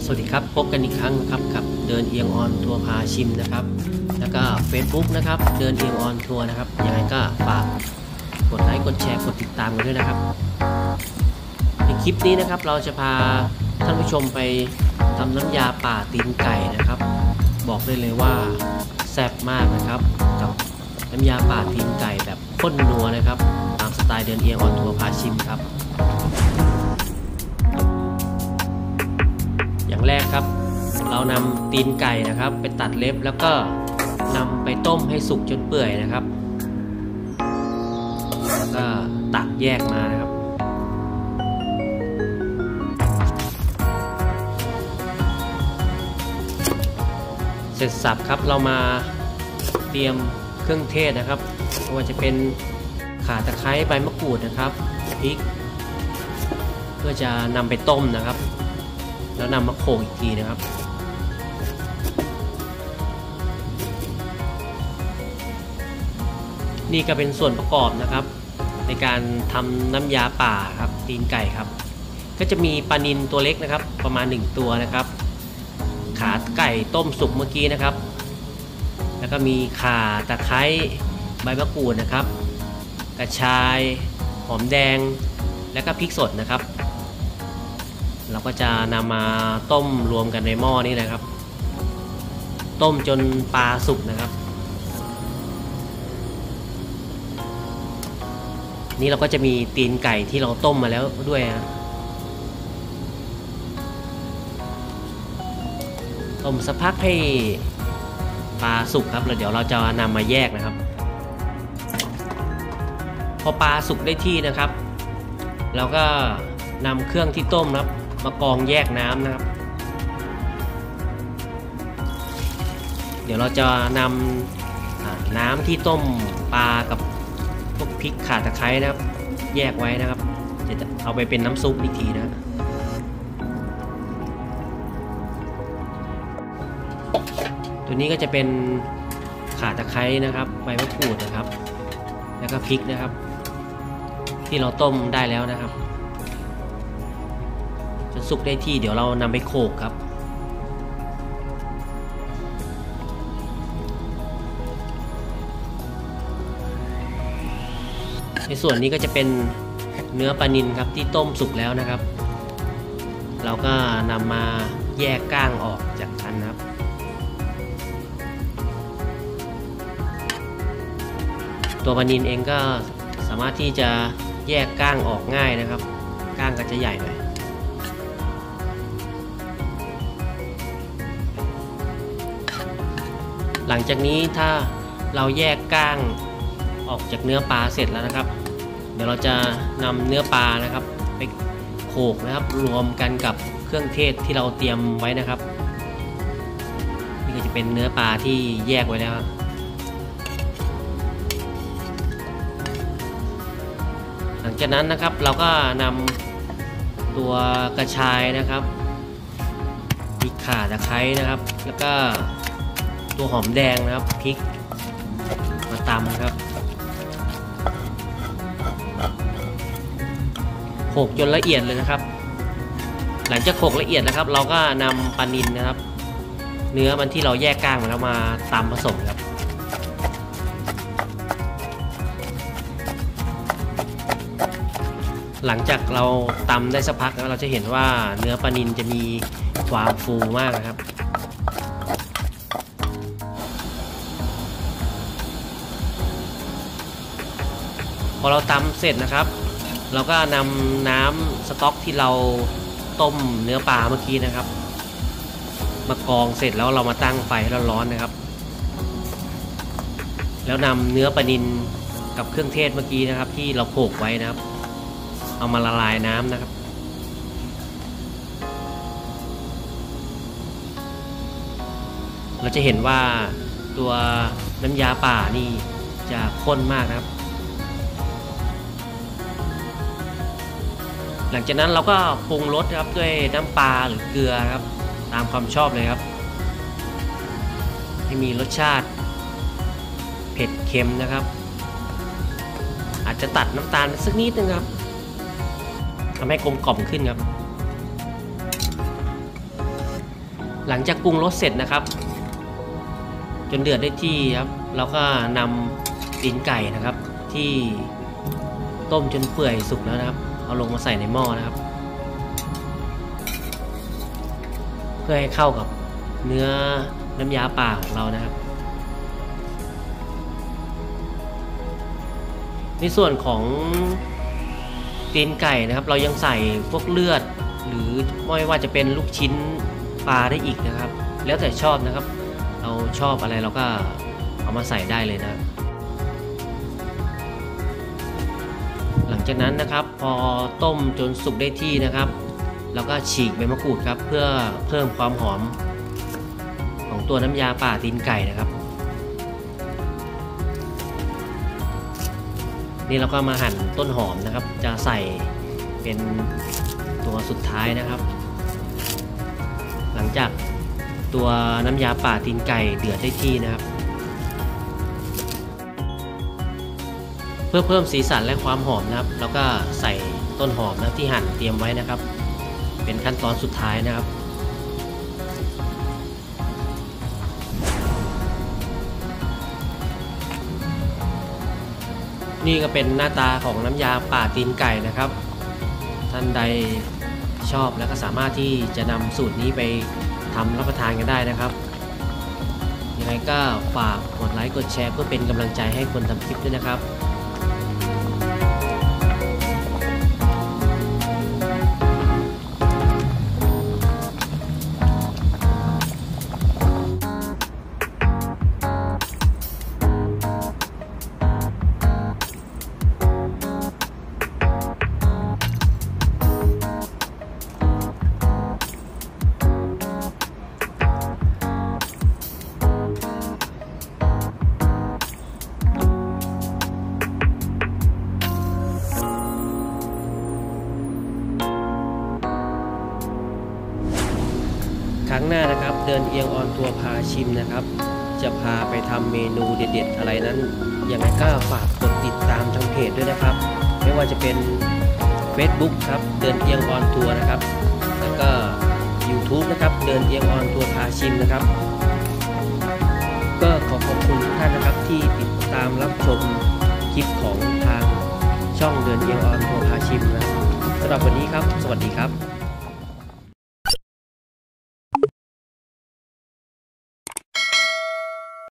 สวัสดีครับพบกันอีกครั้งนะครับกับเดินเอียงออนทัวร์พาชิมนะครับแล้วก็ Facebook นะครับเดินเอียงออนทัวร์นะครับยังไงก็ฝากกดไลค์กดแชร์กดติดตามกันด้วยนะครับในคลิปนี้นะครับเราจะพาท่านผู้ชมไปทำน้ำยาป่าตีนไก่นะครับบอกได้เลยว่าแซ่บมากนะครับกับน้ำยาป่าตีนไก่แบบข้นนัวนะครับตามสไตล์เดินเอียงออนทัวร์พาชิมครับอย่างแรกครับเรานำตีนไก่นะครับไปตัดเล็บแล้วก็นำไปต้มให้สุกจนเปื่อยนะครับแล้วก็ตักแยกมานะครับเสร็จสับครับเรามาเตรียมเครื่องเทศนะครับไม่ว่าจะเป็นข่าตะไคร้ใบมะกรูดนะครับพริกเพื่อจะนำไปต้มนะครับแล้วนำมาโขลกอีกทีนะครับนี่ก็เป็นส่วนประกอบนะครับในการทำน้ำยาป่าครับตีนไก่ครับก็จะมีปลานิลตัวเล็กนะครับประมาณ1ตัวนะครับขาไก่ต้มสุกเมื่อกี้นะครับแล้วก็มีข่าตะไคร้ใบมะกรูดนะครับกระชายหอมแดงและก็พริกสดนะครับเราก็จะนำมาต้มรวมกันในหม้อนี้นะครับต้มจนปลาสุกนะครับนี่เราก็จะมีตีนไก่ที่เราต้มมาแล้วด้วยนะต้มสักพักให้ปลาสุกครับแล้วเดี๋ยวเราจะนำมาแยกนะครับพอปลาสุกได้ที่นะครับเราก็นำเครื่องที่ต้มนะครับมากรองแยกน้ำนะครับเดี๋ยวเราจะนำน้ำที่ต้มปลากับพวกพริกข่าตะไคร้นะครับแยกไว้นะครับจะเอาไปเป็นน้ำซุปอีกทีนะตัวนี้ก็จะเป็นข่าตะไคร้นะครับใบมะกรูดนะครับแล้วก็พริกนะครับที่เราต้มได้แล้วนะครับจนสุกได้ที่เดี๋ยวเรานำไปโขลกครับในส่วนนี้ก็จะเป็นเนื้อปลานิลครับที่ต้มสุกแล้วนะครับเราก็นำมาแยกก้างออกจากกันนะครับตัวปลานิลเองก็สามารถที่จะแยกก้างออกง่ายนะครับก้างก็จะใหญ่หน่อยหลังจากนี้ถ้าเราแยกก้างออกจากเนื้อปลาเสร็จแล้วนะครับเดี๋ยวเราจะนำเนื้อปลานะครับไปโขลกนะครับรวมกันกับเครื่องเทศที่เราเตรียมไว้นะครับนี่ก็จะเป็นเนื้อปลาที่แยกไว้แล้วหลังจากนั้นนะครับเราก็นำตัวกระชายนะครับพริกข่าตะไคร้นะครับแล้วก็ตัวหอมแดงนะครับพริกมาตำครับโขลกจนละเอียดเลยนะครับหลังจากโขลกละเอียดนะครับเราก็นำปลานิลนะครับเนื้อมันที่เราแยกก้างมาแล้วมาตำผสมครับหลังจากเราตำได้สักพักเราจะเห็นว่าเนื้อปลานิลจะมีความฟูมากนะครับพอเราตำเสร็จนะครับเราก็นำน้ำสต๊อกที่เราต้มเนื้อปลาเมื่อกี้นะครับมากรองเสร็จแล้วเรามาตั้งไฟให้ร้อนๆนะครับแล้วนำเนื้อปลานิลกับเครื่องเทศเมื่อกี้นะครับที่เราโขลกไว้นะครับเอามาละลายน้ำนะครับเราจะเห็นว่าตัวน้ำยาป่านี่จะข้นมากนะครับหลังจากนั้นเราก็ปรุงรสครับด้วยน้ำปลาหรือเกลือครับตามความชอบเลยครับให้มีรสชาติเผ็ดเค็มนะครับอาจจะตัดน้ำตาลสักนิดนึงครับทำให้กลมกล่อมขึ้นครับหลังจากปรุงรสเสร็จนะครับจนเดือดได้ที่ครับเราก็นำตีนไก่นะครับที่ต้มจนเปื่อยสุกแล้วนะครับเอาลงมาใส่ในหม้อนะครับเพื่อให้เข้ากับเนื้อน้ำยาป่าของเรานะครับในส่วนของตีนไก่นะครับเรายังใส่พวกเลือดหรือไม่ว่าจะเป็นลูกชิ้นปลาได้อีกนะครับแล้วแต่ชอบนะครับเราชอบอะไรเราก็เอามาใส่ได้เลยนะหลังจากนั้นนะครับพอต้มจนสุกได้ที่นะครับเราก็ฉีกใบมะกรูดครับเพื่อเพิ่มความหอมของตัวน้ำยาป่าตีนไก่นะครับนี่เราก็มาหั่นต้นหอมนะครับจะใส่เป็นตัวสุดท้ายนะครับหลังจากตัวน้ำยาป่าตีนไก่เดือดได้ที่นะครับเพื่อเพิ่มสีสันและความหอมนะครับแล้วก็ใส่ต้นหอมนะที่หั่นเตรียมไว้นะครับเป็นขั้นตอนสุดท้ายนะครับนี่ก็เป็นหน้าตาของน้ำยาป่าตีนไก่นะครับท่านใดชอบแล้วก็สามารถที่จะนำสูตรนี้ไปทำรับประทานกันได้นะครับยังไงก็ฝากกดไลค์กดแชร์เพื่อเป็นกำลังใจให้คนทำคลิปด้วยนะครับครั้งหน้านะครับเดินเอียงออนทัวร์พาชิมนะครับจะพาไปทำเมนูเด็ดๆอะไรนั้นยังไงก็ฝากกดติดตามทางเพจด้วยนะครับไม่ว่าจะเป็น Facebook ครับเดินเอียงออนทัวร์นะครับแล้วก็ YouTube นะครับเดินเอียงออนทัวร์พาชิมนะครับก็ขอขอบคุณทุกท่านนะครับที่ติดตามรับชมคลิปของทางช่องเดินเอียงออนทัวร์พาชิมนะสำหรับวันนี้ครับสวัสดีครับ